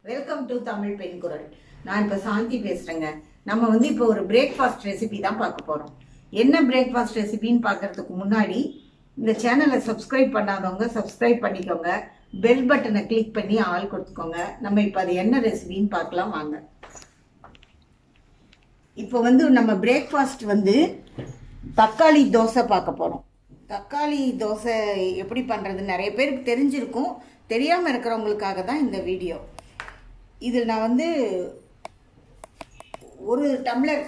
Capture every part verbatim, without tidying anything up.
Welcome to Tamil பெண் குரல். நான் இப்போ சாந்தி பேசுகிறேங்க. நம்ம வந்து இப்போ ஒரு பிரேக்ஃபாஸ்ட் ரெசிபி தான் பார்க்க போகிறோம். என்ன பிரேக்ஃபாஸ்ட் ரெசிபின்னு பார்க்கறதுக்கு முன்னாடி இந்த சேனலை சப்ஸ்கிரைப் பண்ணாதவங்க சப்ஸ்கிரைப் பண்ணிக்கோங்க. பெல் பட்டனை கிளிக் பண்ணி ஆல் கொடுத்துக்கோங்க. நம்ம இப்போ அது என்ன ரெசிபின்னு பார்க்கலாம் வாங்க. இப்போ வந்து நம்ம பிரேக்ஃபாஸ்ட் வந்து தக்காளி தோசை பார்க்க போகிறோம். தக்காளி தோசை எப்படி பண்ணுறது நிறைய பேருக்கு தெரிஞ்சிருக்கும். தெரியாமல் இருக்கிறவங்களுக்காக தான் இந்த வீடியோ. இதில் நான் வந்து ஒரு டம்ளர்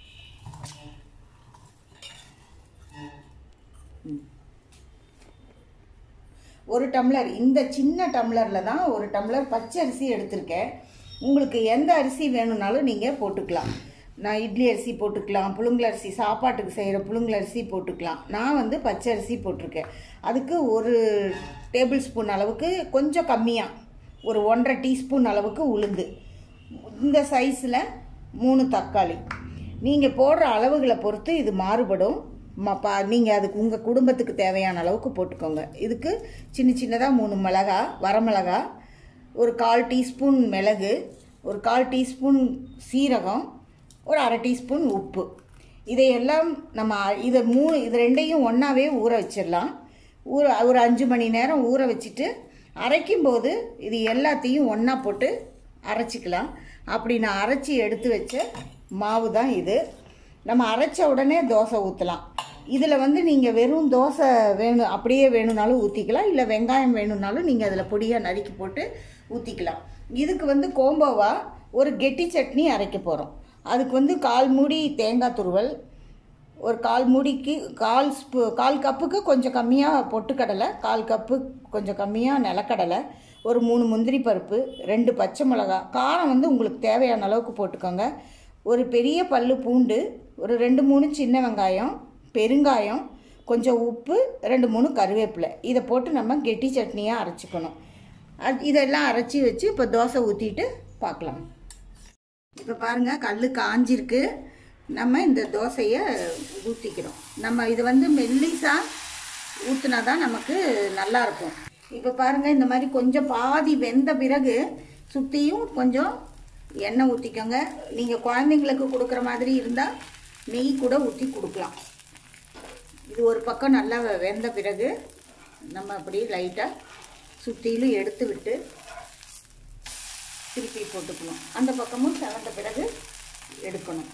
ஒரு டம்ளர் இந்த சின்ன டம்ளரில் தான் ஒரு டம்ளர் பச்சை அரிசி எடுத்திருக்கேன். உங்களுக்கு எந்த அரிசி வேணும்னாலும் நீங்கள் போட்டுக்கலாம். நான் இட்லி அரிசி போட்டுக்கலாம், புழுங்கல் அரிசி சாப்பாட்டுக்கு செய்கிற புழுங்கல் அரிசி போட்டுக்கலாம். நான் வந்து பச்சை அரிசி போட்டிருக்கேன். அதுக்கு ஒரு டேபிள் ஸ்பூன் அளவுக்கு கொஞ்சம் கம்மியாக ஒரு ஒன்றரை டீஸ்பூன் அளவுக்கு உளுந்து, இந்த சைஸில் மூணு தக்காளி. நீங்கள் போடுற அளவுகளை பொறுத்து இது மாறுபடும். பா நீங்கள் அதுக்கு உங்கள் குடும்பத்துக்கு தேவையான அளவுக்கு போட்டுக்கோங்க. இதுக்கு சின்ன சின்னதாக மூணு மிளகா, வரமிளகா, ஒரு கால் டீஸ்பூன் மிளகு, ஒரு கால் டீஸ்பூன் சீரகம், ஒரு அரை டீஸ்பூன் உப்பு. இதையெல்லாம் நம்ம இதை மூணு இது ரெண்டையும் ஒன்றாவே ஊற வச்சிடலாம். ஊற ஒரு அஞ்சு மணி நேரம் ஊற வச்சுட்டு அரைக்கும்போது இது எல்லாத்தையும் ஒன்றா போட்டு அரைச்சிக்கலாம். அப்படி நான் அரைச்சி எடுத்து வச்ச மாவு தான் இது. நம்ம அரைச்ச உடனே தோசை ஊற்றலாம். இதில் வந்து நீங்கள் வெறும் தோசை வேணும் அப்படியே வேணும்னாலும் ஊற்றிக்கலாம், இல்லை வெங்காயம் வேணும்னாலும் நீங்கள் அதில் பொடியாக நறுக்கி போட்டு ஊற்றிக்கலாம். இதுக்கு வந்து கோம்போவாக ஒரு கெட்டி சட்னி அரைக்க போகிறோம். அதுக்கு வந்து கால் மூடி தேங்காய் துருவல், ஒரு கால் மூடிக்கு கால் ஸ்பூ கால் கப்புக்கு கொஞ்சம் கம்மியாக பொட்டுக்கடலை, கால் கப்பு கொஞ்சம் கம்மியாக நிலக்கடலை, ஒரு மூணு முந்திரி பருப்பு, ரெண்டு பச்சை மிளகா, காரம் வந்து உங்களுக்கு தேவையான அளவுக்கு போட்டுக்கோங்க, ஒரு பெரிய பல்லு பூண்டு, ஒரு ரெண்டு மூணு சின்ன வெங்காயம், பெருங்காயம், கொஞ்சம் உப்பு, ரெண்டு மூணு கருவேப்பிலை. இதை போட்டு நம்ம கெட்டி சட்னியாக அரைச்சிக்கணும். அது இதெல்லாம் அரைச்சி வச்சு இப்போ தோசை ஊற்றிட்டு பார்க்கலாம். இப்போ பாருங்கள், கல் காஞ்சிருக்கு. நம்ம இந்த தோசையை ஊற்றிக்கிறோம். நம்ம இது வந்து மெல்லிசாக ஊற்றினா தான் நமக்கு நல்லாயிருக்கும். இப்போ பாருங்கள், இந்த மாதிரி கொஞ்சம் பாதி வெந்த பிறகு சுற்றியும் கொஞ்சம் எண்ணெய் ஊற்றிக்கோங்க. நீங்கள் குழந்தைங்களுக்கு கொடுக்குற மாதிரி இருந்தால் நெய் கூட ஊற்றி கொடுக்கலாம். இது ஒரு பக்கம் நல்லா வெந்த பிறகு நம்ம அப்படி லைட்டாக சுற்றிலும் எடுத்து விட்டு திருப்பி போட்டுக்கணும். அந்த பக்கமும் செவந்த பிறகு எடுக்கணும்.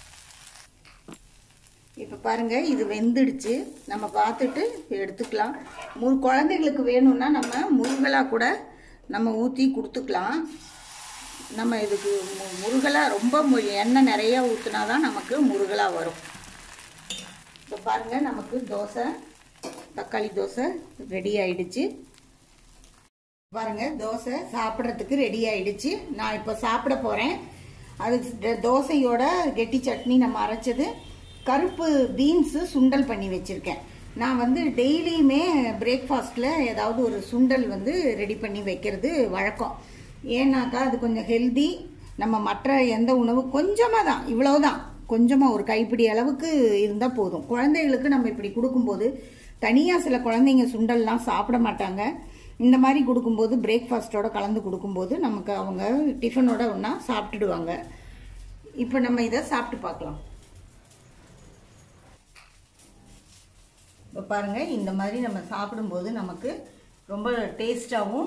இப்போ பாருங்கள், இது வெந்துடுச்சு. நம்ம பார்த்துட்டு எடுத்துக்கலாம். மு குழந்தைகளுக்கு வேணும்னா நம்ம முருகலாக கூட நம்ம ஊற்றி கொடுத்துக்கலாம். நம்ம இதுக்கு முருகலாக ரொம்ப எண்ணெய் நிறையா ஊற்றினா தான் நமக்கு முருகலாக வரும். இப்போ பாருங்கள், நமக்கு தோசை தக்காளி தோசை ரெடி ஆயிடுச்சு. பாருங்கள், தோசை சாப்பிட்றதுக்கு ரெடி ஆயிடுச்சு. நான் இப்போ சாப்பிட போகிறேன். அது தோசையோட கெட்டி சட்னி நம்ம அரைச்சது, கருப்பு பீன்ஸு சுண்டல் பண்ணி வச்சுருக்கேன். நான் வந்து டெய்லியுமே பிரேக்ஃபாஸ்ட்டில் ஏதாவது ஒரு சுண்டல் வந்து ரெடி பண்ணி வைக்கிறது வழக்கம். ஏன்னாக்கா அது கொஞ்சம் ஹெல்தி. நம்ம மற்ற எந்த உணவு கொஞ்சமாக தான், இவ்வளோதான், கொஞ்சமாக ஒரு கைப்பிடி அளவுக்கு இருந்தால் போதும். குழந்தைகளுக்கு நம்ம இப்படி கொடுக்கும்போது, தனியாக சில குழந்தைங்க சுண்டல்லாம் சாப்பிட மாட்டாங்க. இந்த மாதிரி கொடுக்கும்போது பிரேக்ஃபாஸ்ட்டோட கலந்து கொடுக்கும்போது நமக்கு அவங்க டிஃபனோட ஒன்றா சாப்பிட்டுடுவாங்க. இப்போ நம்ம இதை சாப்பிட்டு பார்க்கலாம். இப்போ பாருங்கள், இந்த மாதிரி நம்ம சாப்பிடும்போது நமக்கு ரொம்ப டேஸ்டாகவும்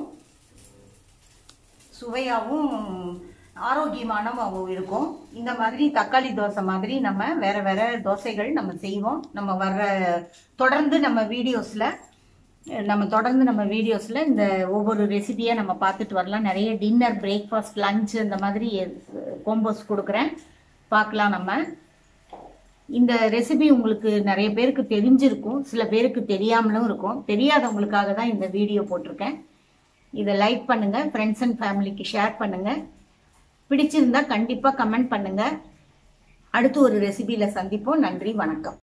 சுவையாகவும் ஆரோக்கியமானவும் இருக்கும். இந்த மாதிரி தக்காளி தோசை மாதிரி நம்ம வேறு வேறு தோசைகள் நம்ம செய்வோம். நம்ம வர்ற தொடர்ந்து நம்ம வீடியோஸில் நம்ம தொடர்ந்து நம்ம வீடியோஸில் இந்த ஒவ்வொரு ரெசிபியாக நம்ம பார்த்துட்டு வரலாம். நிறைய டின்னர், பிரேக்ஃபாஸ்ட், லஞ்ச் இந்த மாதிரி கோம்போஸ் கொடுக்குறேன், பார்க்கலாம். நம்ம இந்த ரெசிபி உங்களுக்கு நிறைய பேருக்கு தெரிஞ்சிருக்கும், சில பேருக்கு தெரியாமலும் இருக்கும். தெரியாதவங்களுக்காக தான் இந்த வீடியோ போட்டிருக்கேன். இதை லைக் பண்ணுங்கள், ஃப்ரெண்ட்ஸ் அண்ட் ஃபேமிலிக்கு ஷேர் பண்ணுங்கள். பிடிச்சிருந்தா கண்டிப்பாக கமெண்ட் பண்ணுங்கள். அடுத்து ஒரு ரெசிபியில் சந்திப்போம். நன்றி, வணக்கம்.